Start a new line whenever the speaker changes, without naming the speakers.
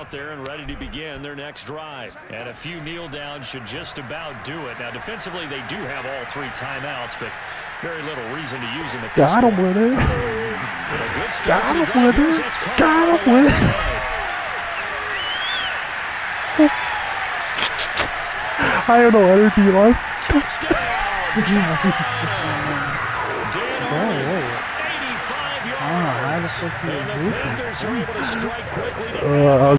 out there and ready to begin their next drive. And a few kneel downs should just about do it. Now, defensively, they do have all 3 timeouts, but very little reason to use them at this point.
Got him with it. Got him with it. Got him with it. I have no energy left.
Touchdown! Dan Arnold, 85 yards. And the Panthers are able to strike quickly to